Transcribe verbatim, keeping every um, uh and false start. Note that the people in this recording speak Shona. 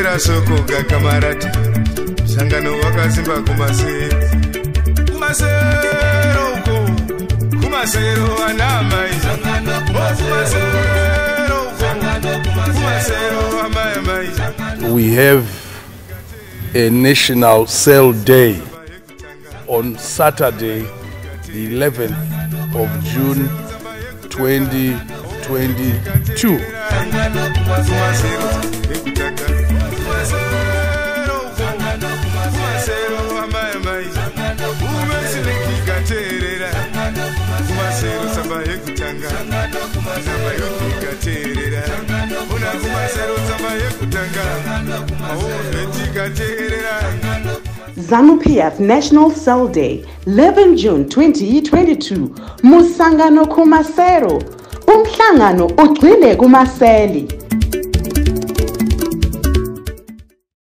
Pera soko gakamarati Sangano wakasimba kumasero Kumasero uko Kumasero anamai Kumasero uko Kumasero amai amai. We have a National Cell Day on Saturday, the eleventh of June twenty twenty-two. ZANUPF National Cell Day, eleventh June twenty twenty-two. Musangano kumasero. Umhlangano ugcile kumaseli.